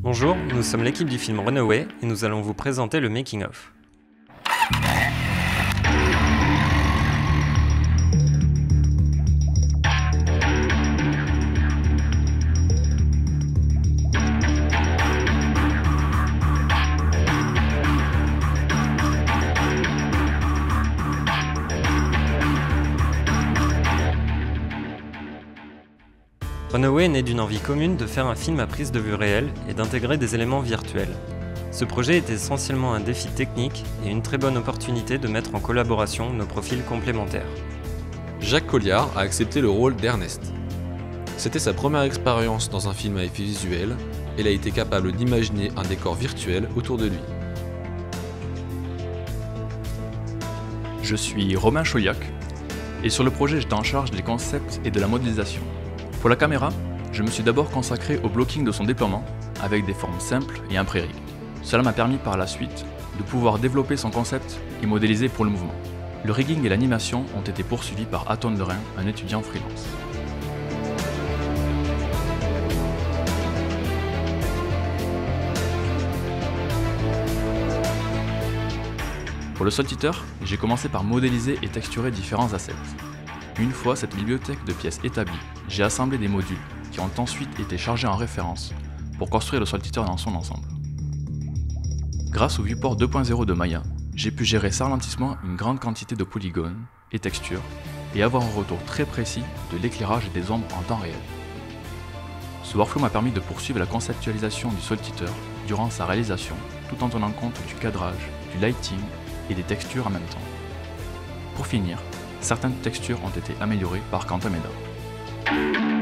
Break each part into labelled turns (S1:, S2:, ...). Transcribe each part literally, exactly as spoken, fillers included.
S1: Bonjour, nous sommes l'équipe du film Runaway et nous allons vous présenter le making of. Runaway est né d'une envie commune de faire un film à prise de vue réelle et d'intégrer des éléments virtuels. Ce projet est essentiellement un défi technique et une très bonne opportunité de mettre en collaboration nos profils complémentaires.
S2: Jacques Colliard a accepté le rôle d'Ernest. C'était sa première expérience dans un film à effet visuel et il a été capable d'imaginer un décor virtuel autour de lui.
S3: Je suis Romain Chauliac et sur le projet j'étais en charge des concepts et de la modélisation. Pour la caméra, je me suis d'abord consacré au blocking de son déploiement avec des formes simples et un pré-rig. Cela m'a permis par la suite de pouvoir développer son concept et modéliser pour le mouvement. Le rigging et l'animation ont été poursuivis par Aton Lerain, un étudiant freelance. Pour le Saltiter, j'ai commencé par modéliser et texturer différents assets. Une fois cette bibliothèque de pièces établie, j'ai assemblé des modules qui ont ensuite été chargés en référence pour construire le Saltiter dans son ensemble. Grâce au viewport deux point zéro de Maya, j'ai pu gérer sans ralentissement une grande quantité de polygones et textures et avoir un retour très précis de l'éclairage et des ombres en temps réel. Ce workflow m'a permis de poursuivre la conceptualisation du Saltiter durant sa réalisation tout en tenant compte du cadrage, du lighting et des textures en même temps. Pour finir, certaines textures ont été améliorées par Quentin Meda.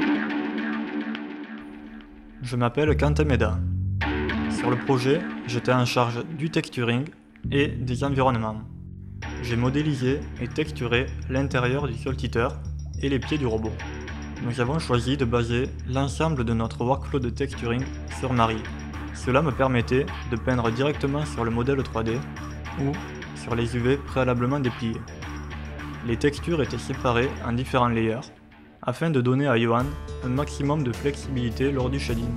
S4: Je m'appelle Quentin Meda. Sur le projet, j'étais en charge du texturing et des environnements. J'ai modélisé et texturé l'intérieur du Saltiter et les pieds du robot. Nous avons choisi de baser l'ensemble de notre workflow de texturing sur Mari. Cela me permettait de peindre directement sur le modèle trois D ou sur les U V préalablement dépliés. Les textures étaient séparées en différents layers, afin de donner à Johan un maximum de flexibilité lors du shading.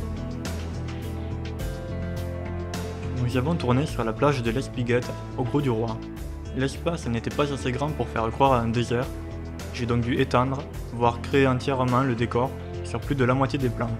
S4: Nous avons tourné sur la plage de l'Espiguette, au Grau du Roi. L'espace n'était pas assez grand pour faire croire à un désert, j'ai donc dû étendre, voire créer entièrement le décor sur plus de la moitié des plans.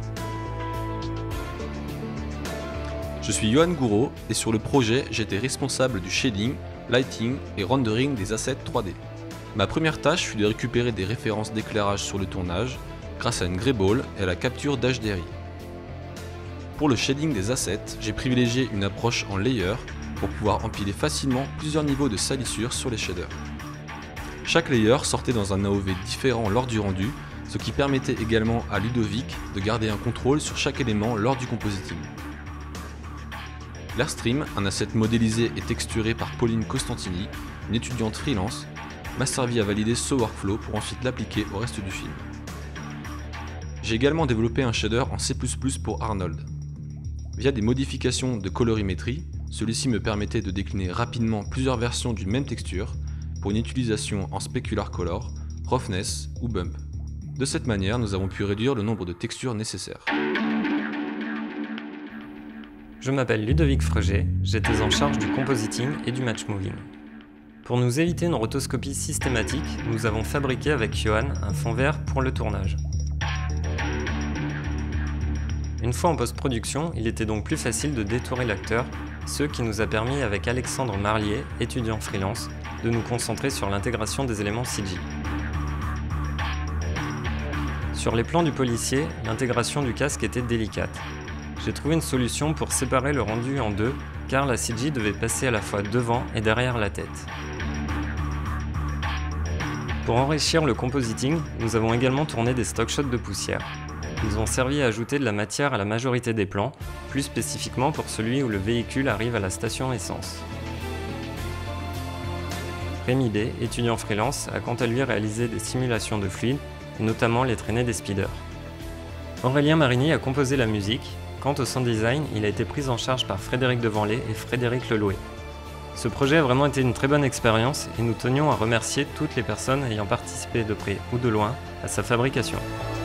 S2: Je suis Johan Gouraud et sur le projet, j'étais responsable du shading, lighting et rendering des assets trois D. Ma première tâche fut de récupérer des références d'éclairage sur le tournage grâce à une Greyball et à la capture d'H D R I. Pour le shading des assets, j'ai privilégié une approche en layer pour pouvoir empiler facilement plusieurs niveaux de salissure sur les shaders. Chaque layer sortait dans un A O V différent lors du rendu, ce qui permettait également à Ludovic de garder un contrôle sur chaque élément lors du compositing. L'Airstream, un asset modélisé et texturé par Pauline Costantini, une étudiante freelance, m'a servi à valider ce workflow pour ensuite l'appliquer au reste du film. J'ai également développé un shader en C plus plus pour Arnold. Via des modifications de colorimétrie, celui-ci me permettait de décliner rapidement plusieurs versions d'une même texture pour une utilisation en specular color, roughness ou bump. De cette manière, nous avons pu réduire le nombre de textures nécessaires.
S1: Je m'appelle Ludovic Freget, j'étais en charge du compositing et du matchmoving. Pour nous éviter une rotoscopie systématique, nous avons fabriqué avec Johan un fond vert pour le tournage. Une fois en post-production, il était donc plus facile de détourer l'acteur, ce qui nous a permis avec Alexandre Marlier, étudiant freelance, de nous concentrer sur l'intégration des éléments C G. Sur les plans du policier, l'intégration du casque était délicate. J'ai trouvé une solution pour séparer le rendu en deux, car la C G devait passer à la fois devant et derrière la tête. Pour enrichir le compositing, nous avons également tourné des stock shots de poussière. Ils ont servi à ajouter de la matière à la majorité des plans, plus spécifiquement pour celui où le véhicule arrive à la station essence. Rémi D, étudiant freelance, a quant à lui réalisé des simulations de fluide, et notamment les traînées des speeders. Aurélien Marini a composé la musique. Quant au sound design, il a été pris en charge par Frédéric Devanlé et Frédéric Lelouet. Ce projet a vraiment été une très bonne expérience et nous tenions à remercier toutes les personnes ayant participé de près ou de loin à sa fabrication.